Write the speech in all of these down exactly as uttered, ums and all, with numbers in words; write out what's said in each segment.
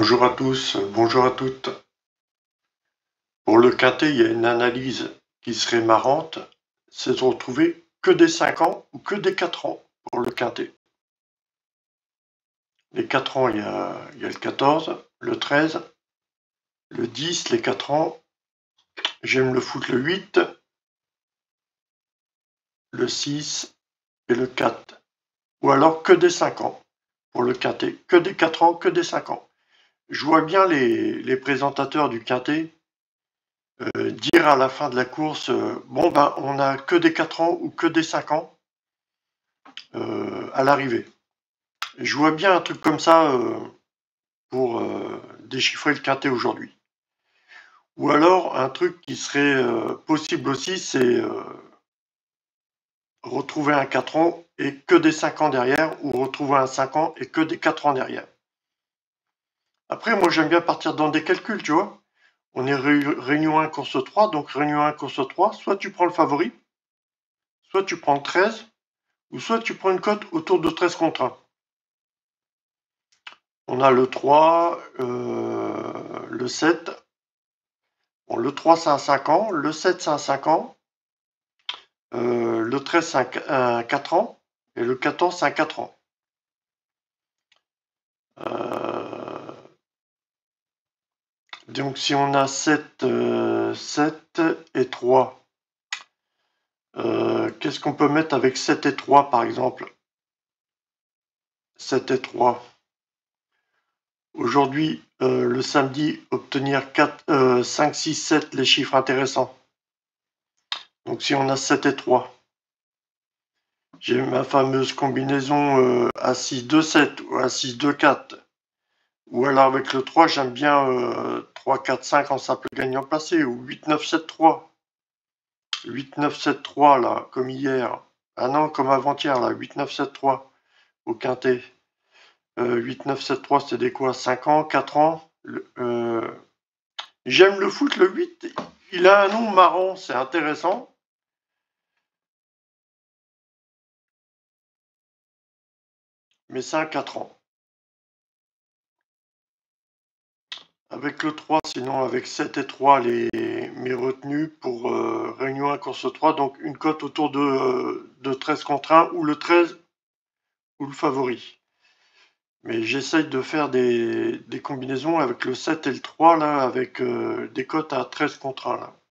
Bonjour à tous, bonjour à toutes. Pour le quintet, il y a une analyse qui serait marrante, c'est de retrouver que des cinq ans ou que des quatre ans pour le quintet. Les quatre ans, il y a, il y a le quatorze, le treize, le dix, les quatre ans. J'aime le foot le huit, le six et le quatre. Ou alors que des cinq ans pour le quintet, que des quatre ans, que des cinq ans. Je vois bien les, les présentateurs du quintet euh, dire à la fin de la course, euh, bon ben on a que des quatre ans ou que des cinq ans euh, à l'arrivée. Je vois bien un truc comme ça euh, pour euh, déchiffrer le quintet aujourd'hui. Ou alors un truc qui serait euh, possible aussi, c'est euh, retrouver un quatre ans et que des cinq ans derrière, ou retrouver un cinq ans et que des quatre ans derrière. Après, moi j'aime bien partir dans des calculs, tu vois. On est ré réunion un, course trois, donc réunion un, course trois, soit tu prends le favori, soit tu prends le treize, ou soit tu prends une cote autour de treize contre un. On a le trois, euh, le sept. Bon, le trois, c'est un cinq ans. Le sept, c'est un cinq ans. Euh, le treize, c'est un, un quatre ans. Et le quatorze, c'est un quatre ans. Euh, donc, si on a sept, euh, sept et trois, euh, qu'est-ce qu'on peut mettre avec sept et trois, par exemple? sept et trois. Aujourd'hui, euh, le samedi, obtenir quatre, euh, cinq, six, sept, les chiffres intéressants. Donc, si on a sept et trois, j'ai ma fameuse combinaison euh, A six deux sept ou A six deux quatre. Ou alors avec le trois, j'aime bien euh, trois quatre cinq en simple gagnant placé. Ou huit neuf sept trois. huit neuf sept trois là, comme hier. Ah non, comme avant-hier là, huit neuf sept trois au quintet. Euh, huit neuf sept trois, c'était quoi? cinq ans, quatre ans. Le, euh, J'aime le foot, le huit. Il a un nom marrant, c'est intéressant. Mais c'est un quatre ans. Avec le trois, sinon avec sept et trois, les, mes retenues pour euh, Réunion un, course trois, donc une cote autour de, euh, de treize contre un, ou le treize, ou le favori. Mais j'essaye de faire des, des combinaisons avec le sept et le trois, là, avec euh, des cotes à treize contre un, là.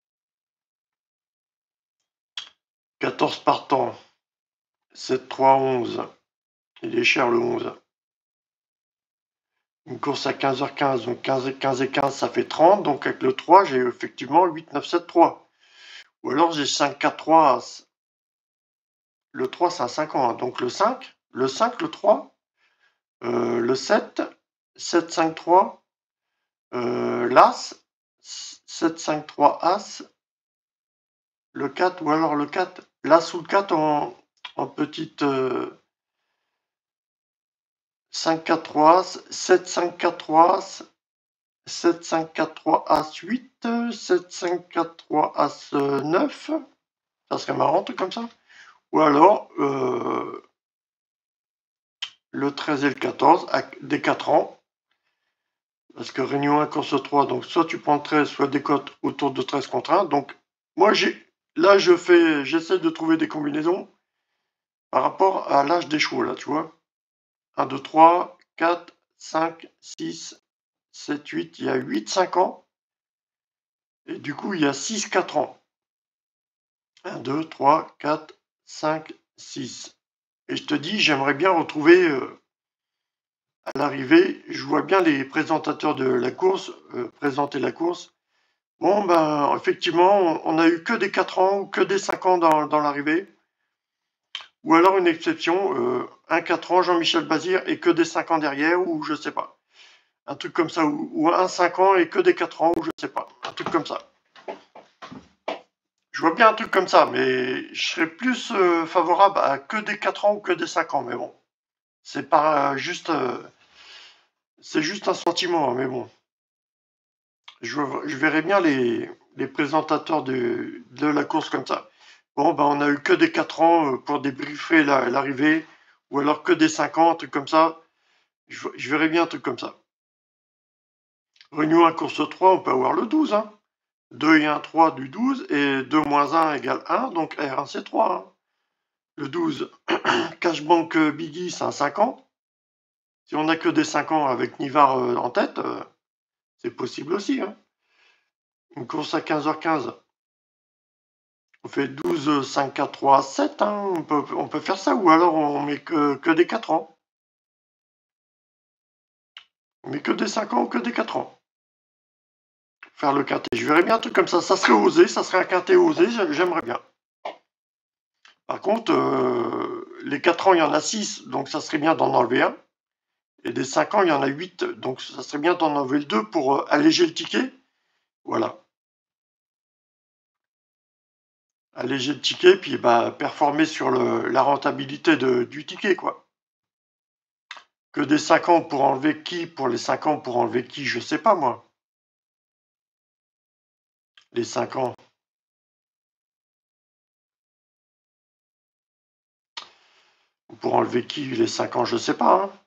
quatorze partants, sept trois onze, il est cher le onze. Une course à quinze heures quinze, donc quinze et quinze et quinze, ça fait trente, donc avec le trois, j'ai effectivement huit neuf sept trois. Ou alors j'ai cinq quatre trois As. Le trois, c'est un cinq ans, hein. Donc le cinq, le cinq, le trois, euh, le sept, sept cinq trois, euh, l'As, sept cinq trois As, le quatre, ou alors le quatre, l'As ou le quatre en, en petite euh, cinq quatre trois As, sept cinq quatre trois As, sept cinq quatre trois As huit, sept cinq quatre trois As neuf, ça serait marrant, tout comme ça. Ou alors euh, le treize et le quatorze, des quatre ans. Parce que Réunion un, course trois, donc soit tu prends treize, soit des cotes autour de treize contre un. Donc moi, j'ai là, je fais, j'essaie de trouver des combinaisons par rapport à l'âge des chevaux, là, tu vois. un, deux, trois, quatre, cinq, six, sept, huit, il y a huit, cinq ans. Et du coup, il y a six, quatre ans. un, deux, trois, quatre, cinq, six. Et je te dis, j'aimerais bien retrouver... Euh, à l'arrivée, je vois bien les présentateurs de la course euh, présenter la course. Bon, ben, effectivement, on n'a eu que des quatre ans ou que des cinq ans dans, dans l'arrivée. Ou alors une exception, euh, un quatre ans, Jean-Michel Bazir, et que des cinq ans derrière, ou je sais pas. Un truc comme ça, ou, ou un cinq ans et que des quatre ans, ou je sais pas. Un truc comme ça. Je vois bien un truc comme ça, mais je serais plus euh, favorable à que des quatre ans ou que des cinq ans, mais bon. C'est pas euh, juste... Euh, c'est juste un sentiment, mais bon. Je, je verrais bien les, les présentateurs de, de la course comme ça. Bon, ben, on a eu que des quatre ans euh, pour débriefer l'arrivée, ou alors que des cinq ans, un truc comme ça. Je, je verrais bien un truc comme ça. Réunion un, course trois, on peut avoir le douze. Hein. deux et un, trois du douze, et deux moins un égale un, donc R un, C trois. Hein. Le douze, Cashbank Biggie, c'est un cinq ans. Si on n'a que des cinq ans avec Nivard euh, en tête, euh, c'est possible aussi. Hein. Une course à quinze heures quinze. On fait douze, cinq, quatre, trois, sept. Hein. On, peut, on peut faire ça, ou alors on met que, que des quatre ans. On met que des cinq ans ou que des quatre ans. Faire le quintet. Je verrais bien un truc comme ça. Ça serait osé, ça serait un quintet osé, j'aimerais bien. Par contre, euh, les quatre ans, il y en a six, donc ça serait bien d'en enlever un. Et des cinq ans, il y en a huit, donc ça serait bien d'en enlever le deux pour euh, alléger le ticket. Voilà. Alléger le ticket, puis bah, performer sur le, la rentabilité de, du ticket, quoi. Que des cinq ans pour enlever qui, pour les cinq ans pour enlever qui, je sais pas, moi. Les cinq ans. Pour enlever qui, les cinq ans, je sais pas. Hein.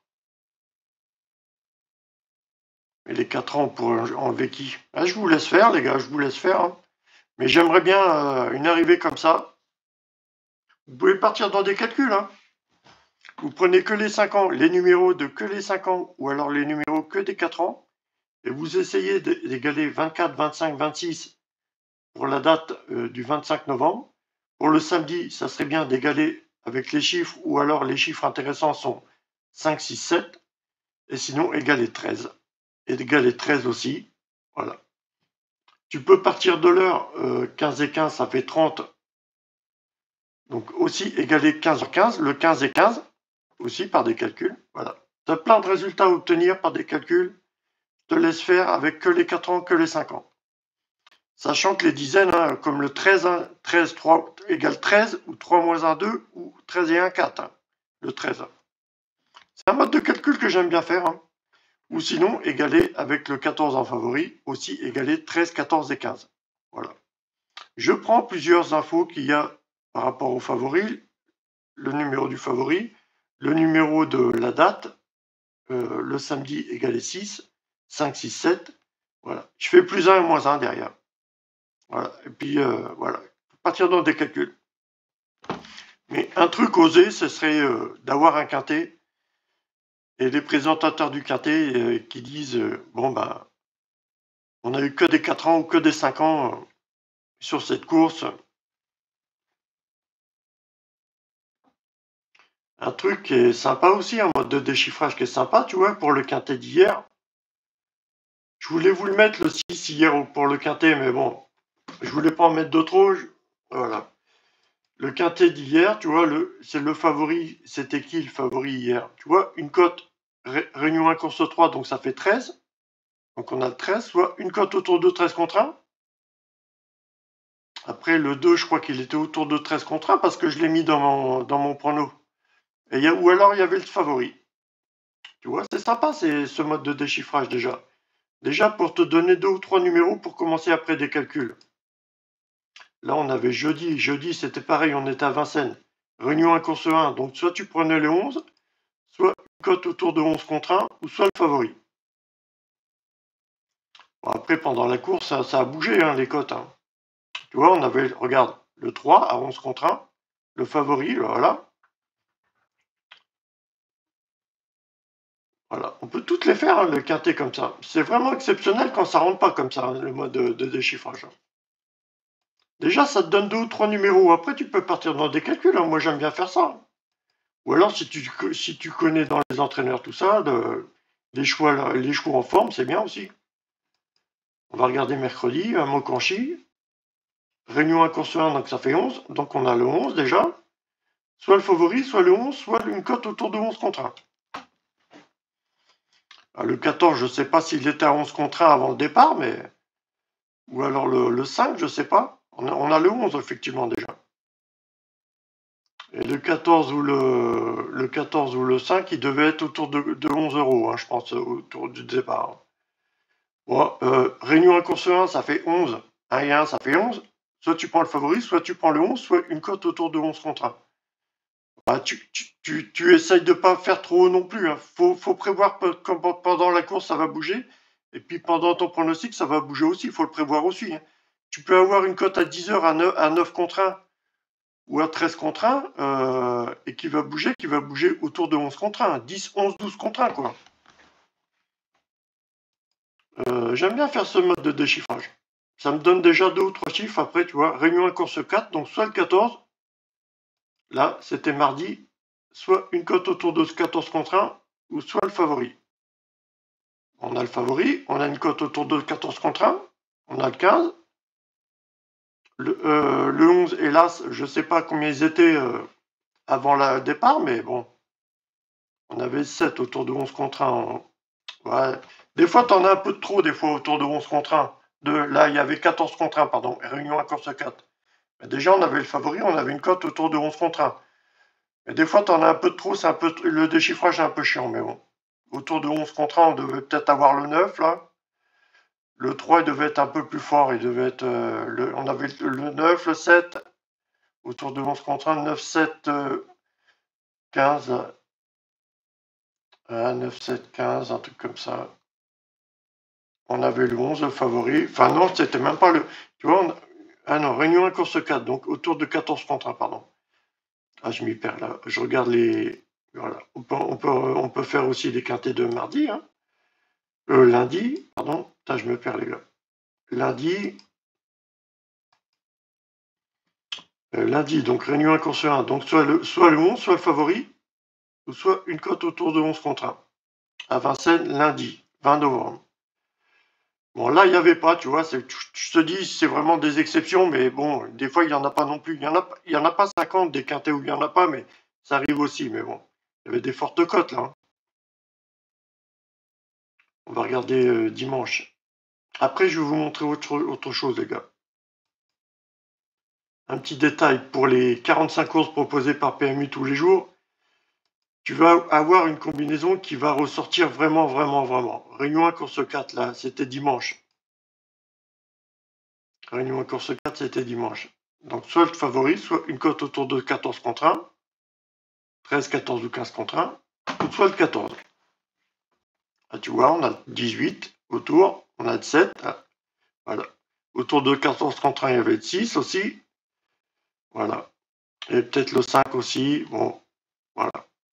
Et les quatre ans, pour enlever qui? Ah, je vous laisse faire, les gars, je vous laisse faire. Hein. Mais j'aimerais bien euh, une arrivée comme ça. Vous pouvez partir dans des calculs. Hein. Vous prenez que les cinq ans, les numéros de que les cinq ans, ou alors les numéros que des quatre ans, et vous essayez d'égaler vingt-quatre, vingt-cinq, vingt-six pour la date euh, du vingt-cinq novembre. Pour le samedi, ça serait bien d'égaler avec les chiffres, ou alors les chiffres intéressants sont cinq, six, sept, et sinon égaler treize. Et d'égaler treize aussi. Voilà. Tu peux partir de l'heure, euh, quinze et quinze, ça fait trente. Donc aussi égaler quinze heures quinze, le quinze et quinze, aussi par des calculs. Voilà. Tu as plein de résultats à obtenir par des calculs. Je te laisse faire avec que les quatre ans, que les cinq ans. Sachant que les dizaines, hein, comme le treize, hein, treize, trois égale treize, ou trois moins un, deux, ou treize et un, quatre. Hein, le treize. C'est un mode de calcul que j'aime bien faire. Hein. Ou sinon, égaler avec le quatorze en favori, aussi égaler treize, quatorze et quinze. Voilà. Je prends plusieurs infos qu'il y a par rapport au favori, le numéro du favori, le numéro de la date, euh, le samedi égalé six, cinq, six, sept. Voilà. Je fais plus un et moins un derrière. Voilà. Et puis, euh, voilà. À partir dans des calculs. Mais un truc osé, ce serait euh, d'avoir un quintet et les présentateurs du quintet euh, qui disent euh, bon, ben, on a eu que des quatre ans ou que des cinq ans euh, sur cette course. Un truc qui est sympa aussi, un mode de déchiffrage qui est sympa, tu vois, pour le quintet d'hier. Je voulais vous le mettre le six hier pour le quintet, mais bon, je voulais pas en mettre de trop. Je... Voilà. Le quintet d'hier, tu vois, le... c'est le favori. C'était qui le favori hier? Tu vois, une cote Ré... Réunion un course trois, donc ça fait treize. Donc on a le treize, soit une cote autour de treize contre un. Après, le deux, je crois qu'il était autour de treize contre un parce que je l'ai mis dans mon, dans mon prono. Et y a... Ou alors il y avait le favori. Tu vois, c'est sympa c'est ce mode de déchiffrage déjà. Déjà pour te donner deux ou trois numéros pour commencer après des calculs. Là, on avait jeudi. Jeudi, c'était pareil, on était à Vincennes. Réunion un course un. Donc, soit tu prenais le onze, soit une cote autour de onze contre un, ou soit le favori. Bon, après, pendant la course, ça, ça a bougé, hein, les cotes. Hein. Tu vois, on avait, regarde, le trois à onze contre un, le favori, voilà. Voilà, on peut toutes les faire, hein, le quintet comme ça. C'est vraiment exceptionnel quand ça rentre pas comme ça, hein, le mode de, de déchiffrage. Déjà, ça te donne deux ou trois numéros. Après, tu peux partir dans des calculs. Hein. Moi, j'aime bien faire ça. Ou alors, si tu, si tu connais dans les entraîneurs tout ça, de, les, choix, les choix en forme, c'est bien aussi. On va regarder mercredi, un Mokanchi. Réunion un course un, donc ça fait onze. Donc on a le onze déjà. Soit le favori, soit le onze, soit une cote autour de onze contre un. Alors, le quatorze, je ne sais pas s'il était à onze contre un avant le départ, mais... Ou alors le, le cinq, je ne sais pas. On a, on a le onze, effectivement, déjà. Et le quatorze ou le, le quatorze ou le cinq, il devait être autour de, de onze euros, hein, je pense, autour du départ. Bon, euh, Réunion un course un, ça fait onze. un et un, ça fait onze. Soit tu prends le favori, soit tu prends le onze, soit une cote autour de onze contre un. Bah, tu, tu, tu, tu essayes de ne pas faire trop haut non plus. Il hein. faut, faut prévoir que pendant la course, ça va bouger. Et puis pendant ton pronostic, ça va bouger aussi, il faut le prévoir aussi. Hein. Tu peux avoir une cote à dix heures à neuf, à neuf contre un ou à treize contre un, euh, et qui va bouger, qui va bouger autour de onze contre un, dix, onze, douze contre un, quoi. Euh, J'aime bien faire ce mode de déchiffrage. Ça me donne déjà deux ou trois chiffres. Après, tu vois, réunion à course quatre, donc soit le quatorze, là, c'était mardi, soit une cote autour de quatorze contre un, ou soit le favori. On a le favori, on a une cote autour de quatorze contre un, on a le quinze, le, euh, le onze, hélas, je ne sais pas combien ils étaient euh, avant le départ, mais bon, on avait sept autour de onze contre un. En... Ouais. Des fois, tu en as un peu de trop, des fois, autour de onze contre un. De, là, il y avait quatorze contre un, pardon, et réunion à course quatre. Mais déjà, on avait le favori, on avait une cote autour de onze contre un. Mais des fois, tu en as un peu de trop, c'est un peu, le déchiffrage est un peu chiant, mais bon. Autour de onze contre un, on devait peut-être avoir le neuf, là. Le trois, il devait être un peu plus fort, il devait être, euh, le, on avait le neuf, le sept, autour de onze contre un, neuf, sept, euh, quinze, euh, neuf, sept, quinze, un truc comme ça. On avait le onze, le favori, enfin non, c'était même pas le, tu vois, on, ah non, réunion à course quatre, donc autour de quatorze contre un, pardon. Ah, je m'y perds là, je regarde les, voilà, on peut, on peut, on peut faire aussi des quintés de mardi, hein. Euh, lundi, pardon, putain, je me perds les gars. Lundi, euh, lundi, donc réunion à course un, donc soit le, soit le onze, soit le favori, ou soit une cote autour de onze contre un. À Vincennes, lundi, vingt novembre. Bon, là, il n'y avait pas, tu vois, je te dis, c'est vraiment des exceptions, mais bon, des fois, il n'y en a pas non plus. Il n'y en, en a pas cinquante des quintés où il n'y en a pas, mais ça arrive aussi, mais bon. Il y avait des fortes cotes, là. Hein. On va regarder euh, dimanche. Après, je vais vous montrer autre, autre chose, les gars. Un petit détail, pour les quarante-cinq courses proposées par P M U tous les jours, tu vas avoir une combinaison qui va ressortir vraiment, vraiment, vraiment. Réunion à course quatre, là, c'était dimanche. Réunion à course quatre, c'était dimanche. Donc, soit le favori, soit une cote autour de quatorze contre un, treize, quatorze ou quinze contre un, ou soit le quatorze. Ah, tu vois, on a dix-huit autour, on a sept, ah, voilà. Autour de quatorze contre un, il y avait six aussi. Voilà. Et peut-être le cinq aussi. Bon, voilà.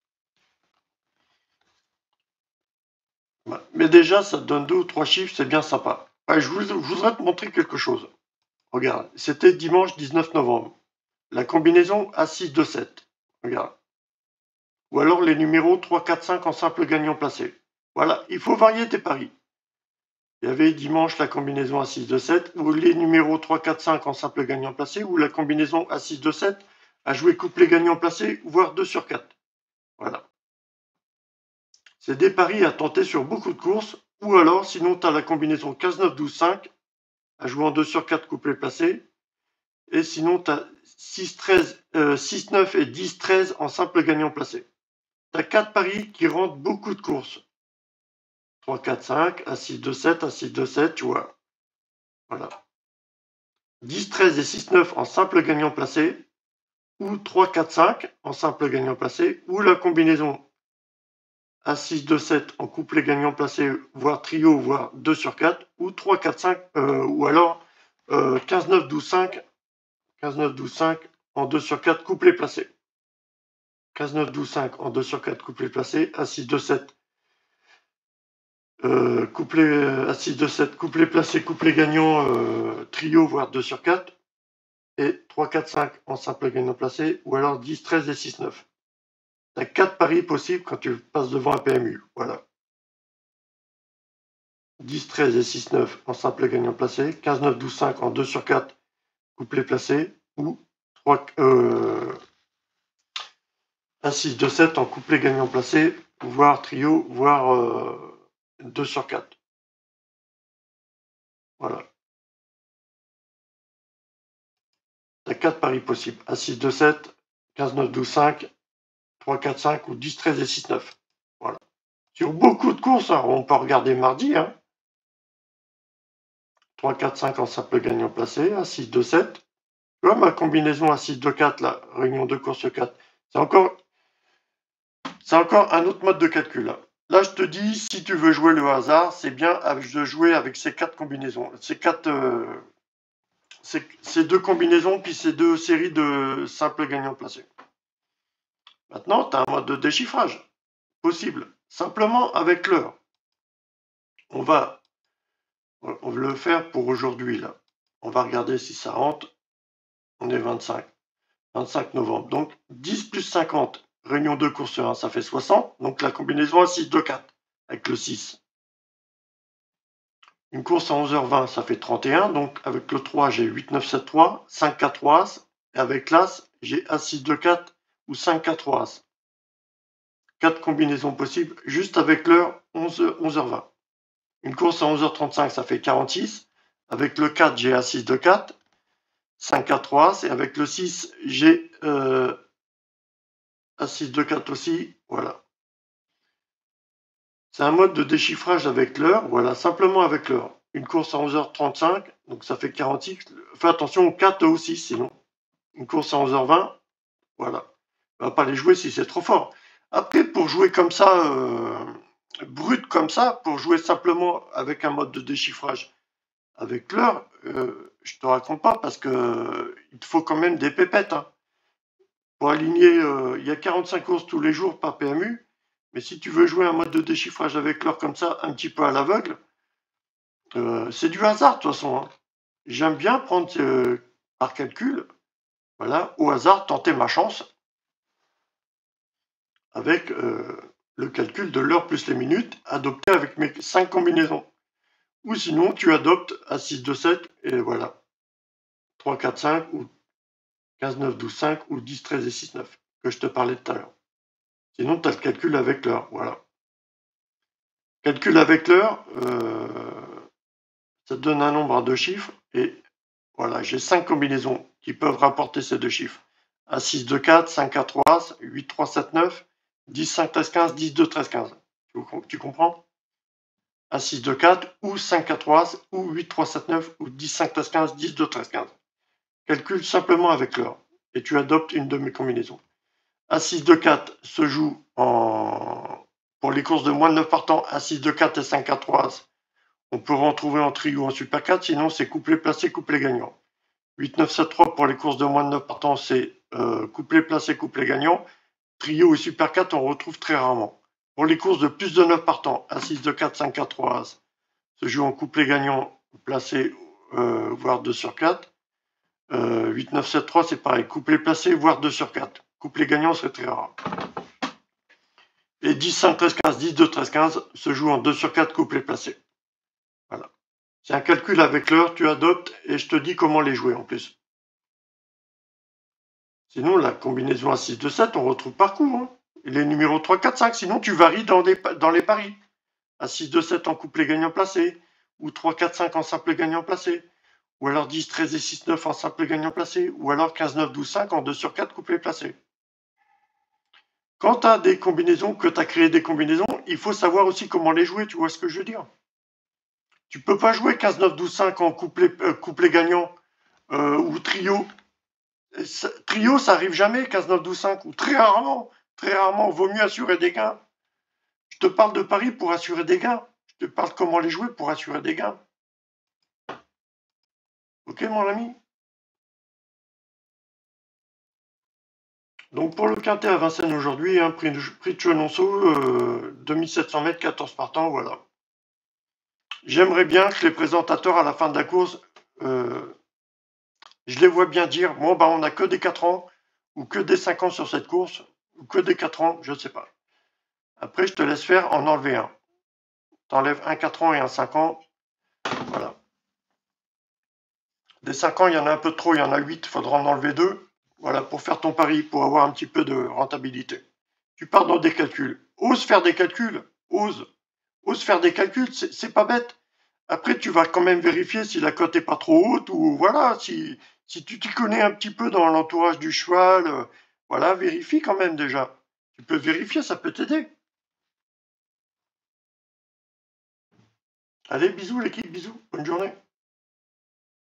Mais déjà, ça te donne deux ou trois chiffres, c'est bien sympa. Ouais, je, vous, je voudrais te montrer quelque chose. Regarde, c'était dimanche dix-neuf novembre. La combinaison A six deux sept. Regarde. Ou alors les numéros trois, quatre, cinq en simple gagnant placé. Voilà, il faut varier tes paris. Il y avait dimanche la combinaison A six deux sept, ou les numéros trois, quatre, cinq en simple gagnant placé, ou la combinaison A six deux sept à jouer couplet gagnant placé, voire deux sur quatre. Voilà. C'est des paris à tenter sur beaucoup de courses, ou alors sinon tu as la combinaison quinze, neuf, douze, cinq à jouer en deux sur quatre couplets placés, et sinon tu as six, treize, euh, six, neuf et dix, treize en simple gagnant placé. Tu as quatre paris qui rentrent beaucoup de courses. trois, quatre, cinq, A six deux sept, A six deux sept, tu vois. Voilà. dix, treize et six, neuf en simple gagnant placé, ou trois, quatre, cinq en simple gagnant placé, ou la combinaison A six deux sept en couplet gagnant placé, voire trio, voire deux sur quatre, ou trois, quatre, cinq, euh, ou alors euh, quinze, neuf, douze, cinq, quinze, neuf, douze, cinq en deux sur quatre couplet placé. quinze, neuf, douze, cinq en deux sur quatre couplet placé, A six deux sept, euh, couplet, A six deux sept, couplet placé, couplet gagnant, euh, trio, voire deux sur quatre, et trois, quatre, cinq en simple gagnant placé, ou alors dix, treize et six, neuf. Tu as quatre paris possibles quand tu passes devant un P M U. Voilà. dix, treize et six, neuf en simple gagnant placé, quinze, neuf, douze, cinq en deux sur quatre couplet placé, ou trois, euh, un six deux sept en couplet gagnant placé, voire trio, voire euh, deux sur quatre. Voilà. Tu as quatre paris possibles. un six deux sept, quinze, neuf, douze, cinq, trois, quatre, cinq ou dix, treize et six, neuf. Voilà. Sur beaucoup de courses, hein, on peut regarder mardi, hein. trois, quatre, cinq en simple gagnant placé, un six deux sept. Tu vois, ma combinaison à six deux quatre, là, réunion de course quatre, c'est encore, c'est encore un autre mode de calcul. Là. là, je te dis, si tu veux jouer le hasard, c'est bien de jouer avec ces quatre combinaisons, ces quatre, euh, ces, ces deux combinaisons, puis ces deux séries de simples gagnants placés. Maintenant, tu as un mode de déchiffrage possible, simplement avec l'heure. On va, on va le faire pour aujourd'hui, là. On va regarder si ça rentre. On est vingt-cinq. vingt-cinq novembre. Donc, dix plus cinquante, réunion deux course un, ça fait soixante. Donc, la combinaison à six, deux, quatre, avec le six. Une course à onze heures vingt, ça fait trente et un. Donc, avec le trois, j'ai huit, neuf, sept, trois, cinq, quatre, trois, As. Et avec l'As, j'ai As, six, deux, quatre ou cinq, quatre, trois, As. quatre combinaisons possibles, juste avec l'heure onze heures vingt. Une course à onze heures trente-cinq, ça fait quarante-six. Avec le quatre, j'ai As, six, deux, quatre, cinq, quatre, trois, As. Et avec le six, j'ai euh, As, six, deux, quatre aussi. Voilà. C'est un mode de déchiffrage avec l'heure, voilà, simplement avec l'heure. Une course à onze heures trente-cinq, donc ça fait quarante-six. Fais attention au quatre aussi, sinon. Une course à onze heures vingt, voilà. On va pas les jouer si c'est trop fort. Après, pour jouer comme ça, euh, brut comme ça, pour jouer simplement avec un mode de déchiffrage avec l'heure, euh, je te raconte pas parce que euh, il te faut quand même des pépettes. Hein. Pour aligner, euh, il y a quarante-cinq courses tous les jours par P M U. Mais si tu veux jouer un mode de déchiffrage avec l'heure comme ça, un petit peu à l'aveugle, euh, c'est du hasard de toute façon. Hein. J'aime bien prendre euh, par calcul, voilà, au hasard, tenter ma chance avec euh, le calcul de l'heure plus les minutes, adopté avec mes cinq combinaisons. Ou sinon, tu adoptes à six, deux, sept, et voilà, trois, quatre, cinq, ou quinze, neuf, douze, cinq, ou dix, treize et six, neuf, que je te parlais tout à l'heure. Sinon, tu as le calcul avec l'heure, voilà. Calcul avec l'heure, euh, ça te donne un nombre à deux chiffres, et voilà, j'ai cinq combinaisons qui peuvent rapporter ces deux chiffres. un, six, deux, quatre, cinq, quatre, trois, huit, trois, sept, neuf, dix, cinq, treize, quinze, dix, deux, treize, quinze. Tu comprends? un, six, deux, quatre, ou cinq, quatre, trois, ou huit, trois, sept, neuf, ou dix, cinq, treize, quinze, dix, deux, treize, quinze. Calcule simplement avec l'heure, et tu adoptes une de mes combinaisons. un, six, deux, quatre se joue en... pour les courses de moins de neuf partants, un, six, deux, quatre et cinq, quatre, trois. On peut en trouver en trio ou en super quatre, sinon c'est couplet placé, couplet gagnant. huit, neuf, sept, trois pour les courses de moins de neuf partants, c'est euh, couplet placé, couplet gagnant. Trio et super quatre, on retrouve très rarement. Pour les courses de plus de neuf partants, un, six, deux, quatre, cinq, quatre, trois, As, se joue en couplet gagnant, placé, euh, voire deux sur quatre. Euh, huit, neuf, sept, trois, c'est pareil, couplet placé, voire deux sur quatre. Couplet gagnant, c'est très rare. Et dix, cinq, treize, quinze, dix, deux, treize, quinze se joue en deux sur quatre, couplet placé. Voilà. C'est un calcul avec l'heure, tu adoptes et je te dis comment les jouer en plus. Sinon, la combinaison à six, deux, sept, on retrouve partout. Hein. Et les numéros trois, quatre, cinq, sinon tu varies dans, des, dans les paris. À six, deux, sept en couplet gagnant placé, ou trois, quatre, cinq en simple gagnant placé, ou alors dix, treize et six, neuf en simple gagnant placé, ou alors quinze, neuf, douze, cinq en deux sur quatre couplet placé. Quand tu as des combinaisons, que tu as créé des combinaisons, il faut savoir aussi comment les jouer, tu vois ce que je veux dire. Tu peux pas jouer quinze, neuf, douze, cinq en couplet, euh, couplet gagnant euh, ou trio. Ça, trio, ça arrive jamais, quinze, neuf, douze, cinq, ou très rarement. Très rarement, vaut mieux assurer des gains. Je te parle de paris pour assurer des gains. Je te parle comment les jouer pour assurer des gains. Ok, mon ami? Donc, pour le quintet à Vincennes aujourd'hui, hein, prix, de, prix de Chenonceau, euh, deux mille sept cents mètres, quatorze partants, voilà. J'aimerais bien que les présentateurs, à la fin de la course, euh, je les vois bien dire, bon, bah, on n'a que des quatre ans, ou que des cinq ans sur cette course, ou que des quatre ans, je ne sais pas. Après, je te laisse faire en enlever un. T'enlèves un quatre ans et un cinq ans, voilà. Des cinq ans, il y en a un peu trop, il y en a huit, il faudra en enlever deux. Voilà, pour faire ton pari, pour avoir un petit peu de rentabilité. Tu pars dans des calculs. Ose faire des calculs, ose. Ose faire des calculs, c'est pas bête. Après, tu vas quand même vérifier si la cote est pas trop haute, ou voilà, si, si tu t'y connais un petit peu dans l'entourage du cheval, euh, voilà, vérifie quand même déjà. Tu peux vérifier, ça peut t'aider. Allez, bisous l'équipe, bisous, bonne journée.